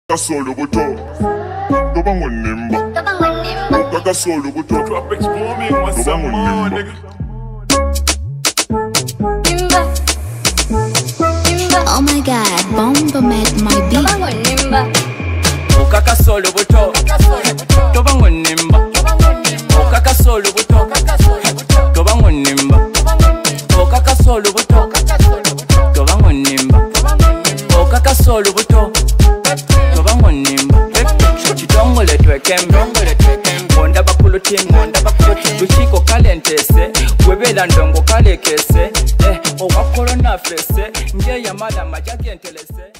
Solo buto, toba ngonimba. Kaka solo buto, Drop explore me once toba some more, ngonimba. nigga. Oh my God, Bomba met my beat. Kaka solo buto, toba ngonimba. Kaka solo buto, toba ngonimba. Kaka solo buto, toba ngonimba. Kaka solo buto, toba ngonimba. Chitongole twekembe, onda bakulu timu, luchiko kalentese, webela ndongo kalekese, owakolo na fese, nje yamala majagentelese.